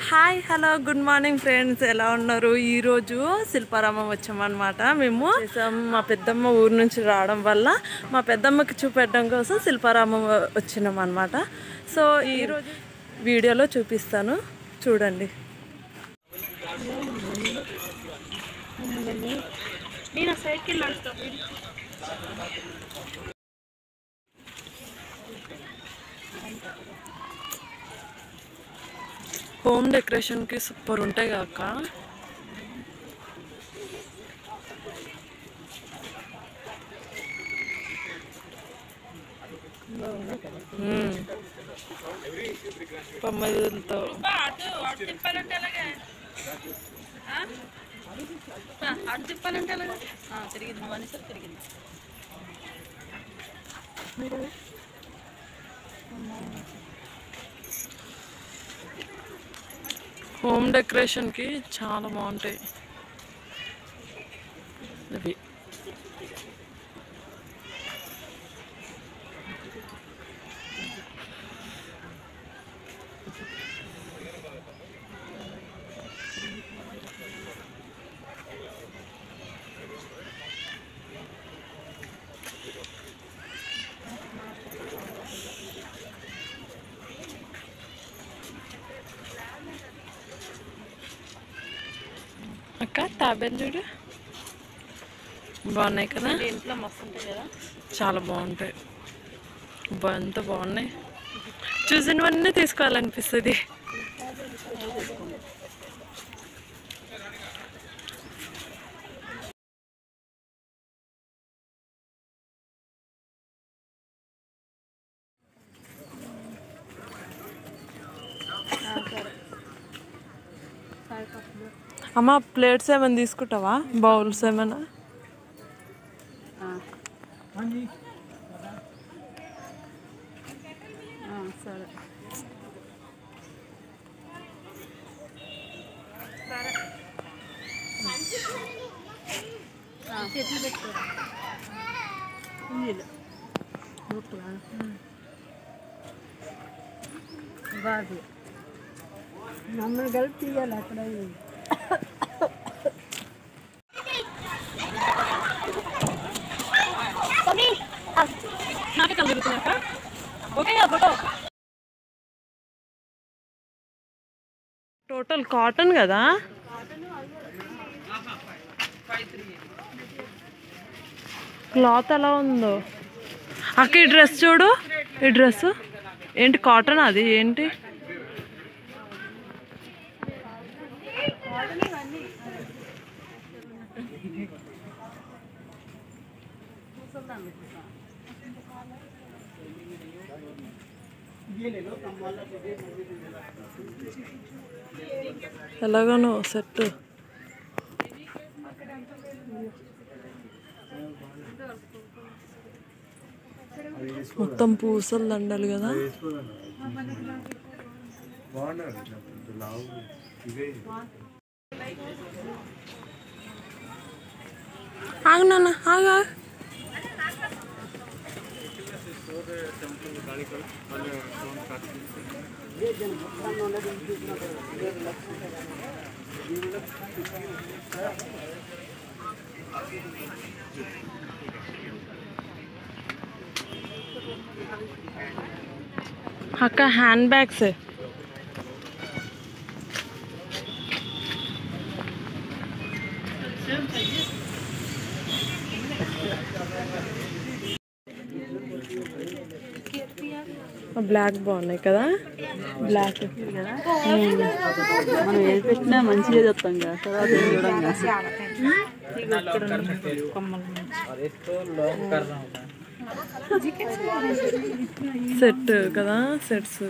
Hi hello good morning friends, ఎలా ఉన్నారు? ఈరోజు శిల్పారామం వచ్చామన్నమాట. మేము మా పెద్దమ్మ ఊరు నుంచి రావడం వల్ల మా పెద్దమ్మకి చూపెట్టడం కోసం శిల్పారామం వచ్చినాం అన్నమాట. సో ఈరోజు వీడియోలో చూపిస్తాను, చూడండి. హోమ్ డెకరేషన్కి సూపర్ ఉంటాయి కాక. పమ్మదులతో హోమ్ డెకరేషన్కి చాలా బాగుంటాయి అవి. అక్క తాబేలు చూడు, బాగున్నాయి కదా. ఇంట్లో మస్తు ఉంటాయి కదా, చాలా బాగుంటాయి. ఎంత బాగున్నాయి, చూసినవన్నీ తీసుకోవాలనిపిస్తుంది. అమ్మ ప్లేట్స్ ఏమైనా తీసుకుంటావా? బౌల్స్ ఏమైనా? సరే. చెట్లు పెట్టుకోరా, బాగా మమ్మల్ని కలిపి తీయాలి అక్కడ. టోటల్ కాటన్ కదా. క్లాత్ ఎలా ఉందో అక్క. ఈ డ్రెస్ చూడు, ఈ డ్రెస్ ఏంటి? కాటన్ అది ఏంటి? ఎలాగనో సెట్. మొత్తం పూసలు దండలు కదా. ఆగు నాన్న, ఆగా. అక్క హ్యాండ్ బ్యాగ్స్ బ్లాక్ బాగున్నాయి కదా. బ్లాక్ మనం ఏది పెట్టినా మంచిగా చెప్తాం కదా, తర్వాత సెట్ కదా. సెట్స్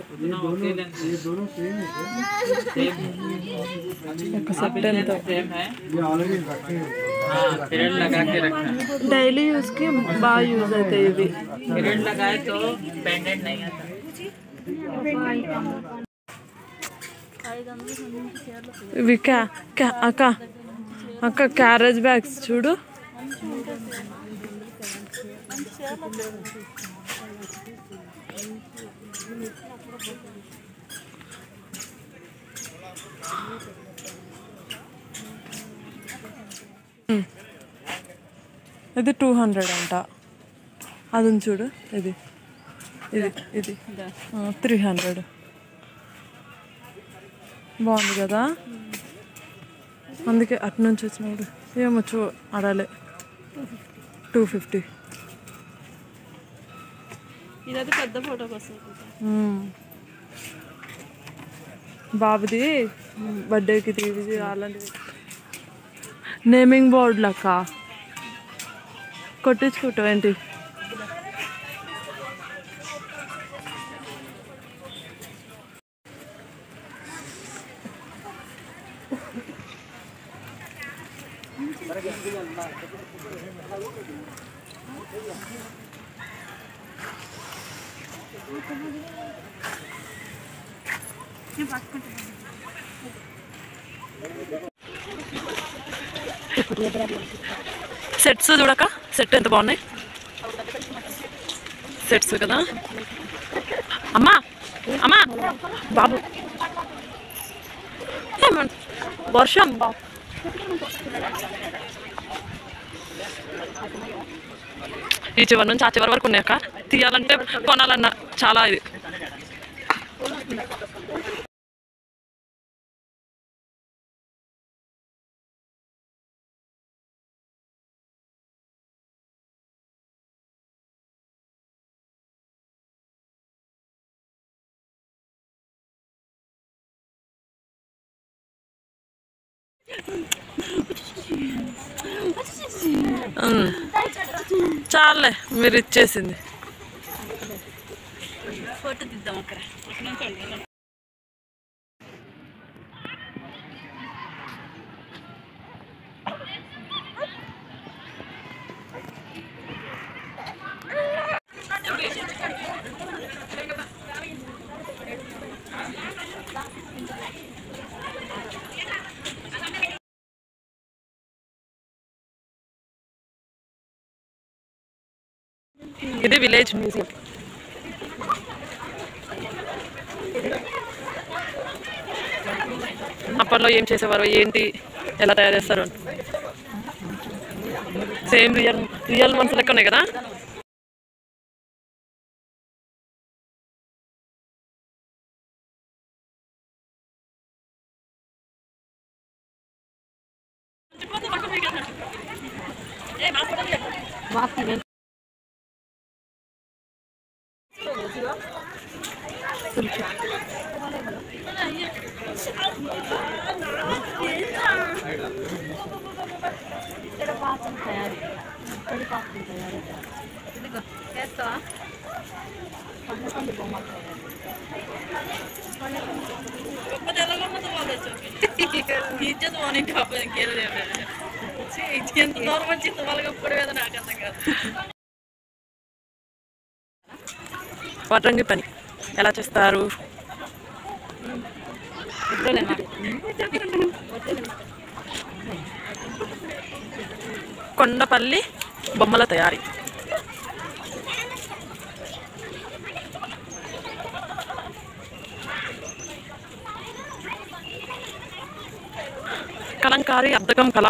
ఒక సెట్ ఎంత? డైలీ యూజ్ కి బాగా యూజ్ అవుతాయి ఇవి. ఇవి అక్క అక్క క్యారేజ్ బ్యాగ్స్ చూడు. ఇది 200 అంట. అది ఉంది చూడు, ఇది ఇది ఇది 300. బాగుంది కదా, అందుకే అటు నుంచి వచ్చినప్పుడు ఏమొచ్చు అడాలే. 250. ఇదైతే పెద్ద ఫోటోకి వస్తుంది. బాబుది బర్త్డేకి తీసి అలాంటివి. నేమింగ్ బోర్డు లెక్క కొట్టించుకుంటావు ఏంటి? సెట్స్ చూడక, సెట్ ఎంత బాగున్నాయి సెట్స్ కదా. అమ్మా అమ్మా బాబు వర్షం. ఈ చివరి నుంచి ఆ చివరి వరకు ఉన్నాయక్క, తీయాలంటే కొనాలన్నా చాలా ఇది. చాలే మీరు ఇచ్చేసింది. ఫోటో తీద్దాం అక్కడ. ఇది విలేజ్ మ్యూజియం. అప్పట్లో ఏం చేసేవారు, ఏంటి, ఎలా తయారు చేస్తారు, సేమ్ రియల్ మనుషులు లెక్క ఉన్నాయి కదా. వడ్రంగి పని ఎలా చేస్తారు? కొండపల్లి బొమ్మల తయారీ. కలంకారీ అద్దకం కళ.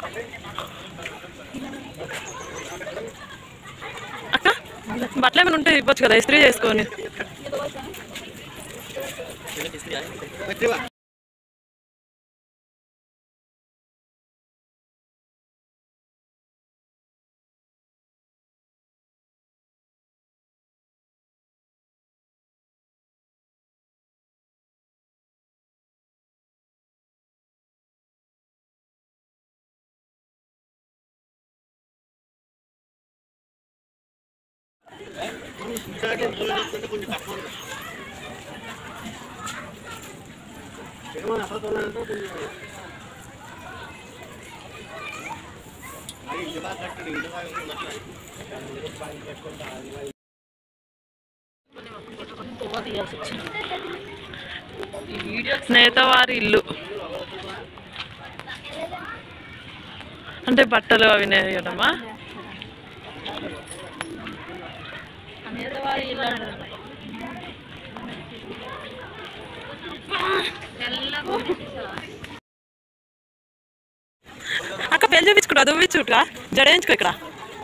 అక్క బట్టలు ఏమైనా ఉంటే ఇవ్వచ్చు కదా, ఇస్త్రీ చేసుకొని. స్నేహితవారి ఇల్లు అంటే బట్టలు అవి నేయడమా? చూపించుకుంటా చూపించుకుంటా జడేయించుకో ఇక్కడ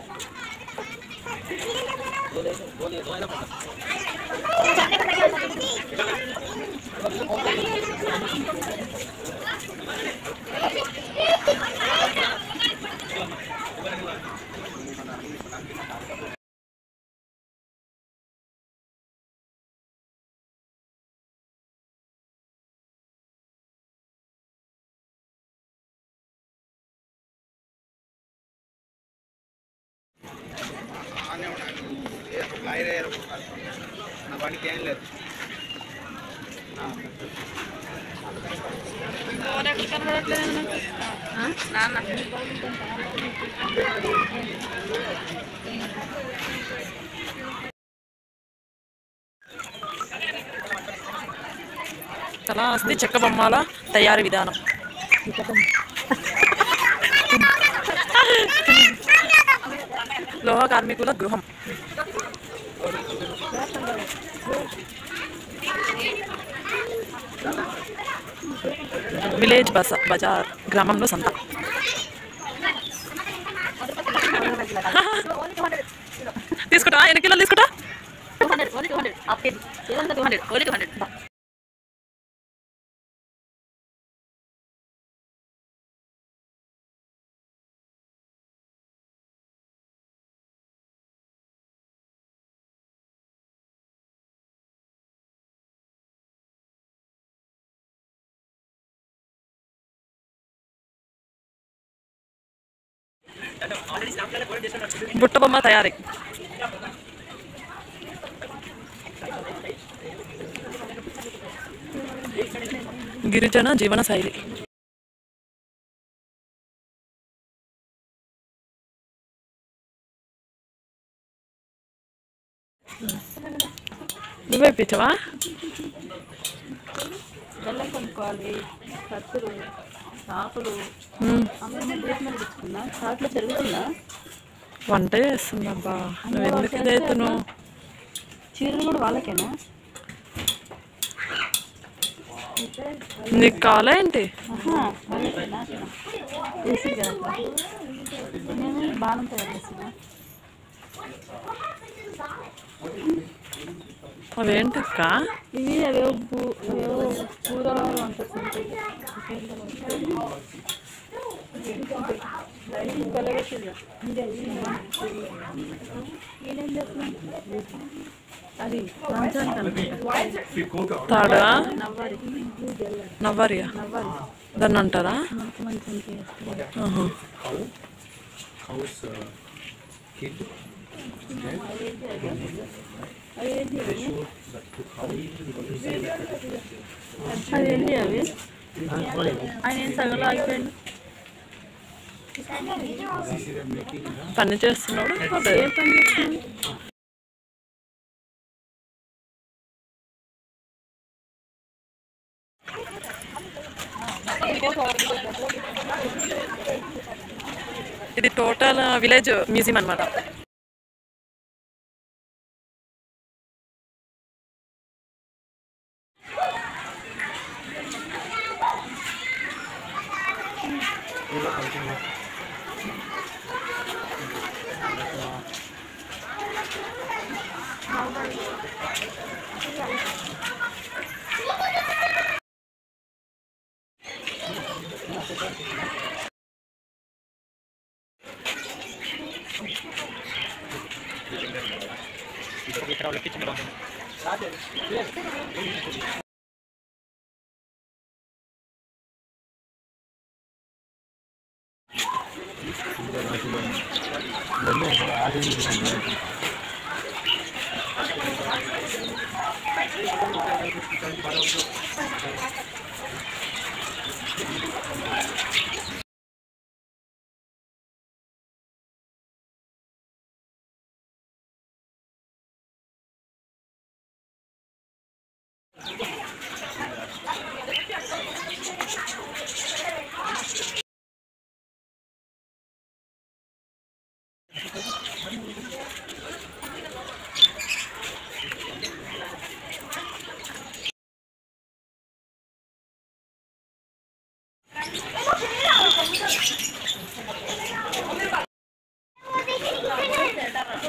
కళాహస్తి చెక్క బొమ్మల తయారీ విధానం లోహ కార్మికుల గృహం విలేజ్ బజార్ గ్రామంలో సంత తీసుకుంటా ఎన్ని కిలోలు తీసుకుంటా బుట్ట బొమ్మ తయారీ గిరిజన జీవన శైలి నువ్వే పిచ్చవా వంట చేస్తుందబ్బా నువ్వు ఎందుకు ఇదైతున్నావు చీరలు కూడా వాళ్ళకేనా నీకు కావాలా ఏంటి బాగా తయారు అవేంటి అక్క ఇవి అవేవో పూలలో ఉంటుంది అది తాడా నవ్వారియా దాన్ని అంటారా అదేంటి అవి ఆయన ఏం సగంలో ఆగిపోయింది పని చేస్తున్నాడు ఏ పని చేస్తుంది ఇది టోటల్ విలేజ్ మ్యూజియం అన్నమాట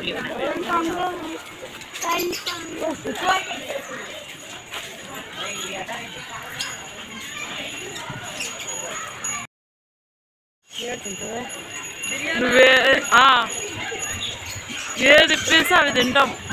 నువ్వే ఏది ఇప్పేసి అవి తింటాం.